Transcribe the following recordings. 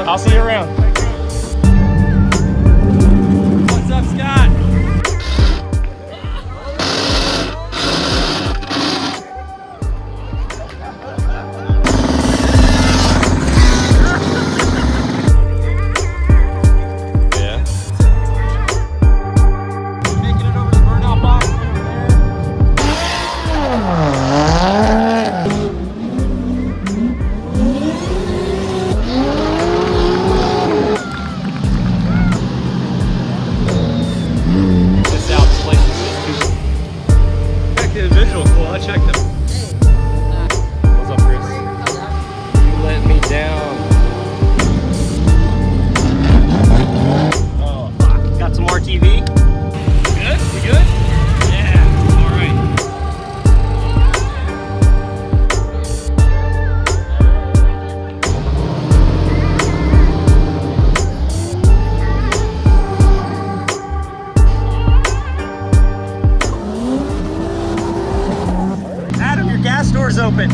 I'll see you around. What's up, Scott? Open.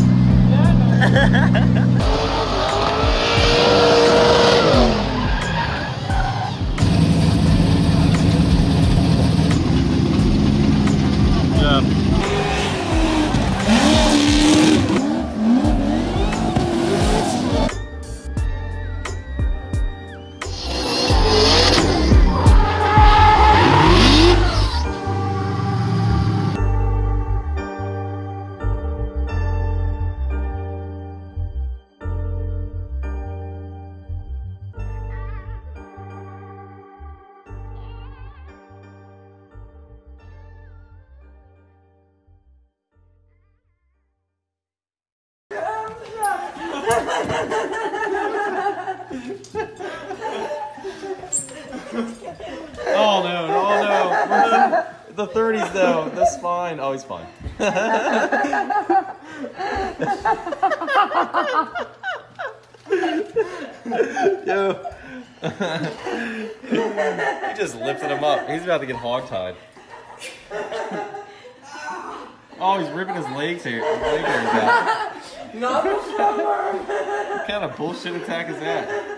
Oh no, oh no. The 30s though, that's fine. Oh, he's fine. Yo. He just lifted him up. He's about to get hog-tied. Oh, he's ripping his legs here. His leg hairs out. What kind of bullshit attack is that?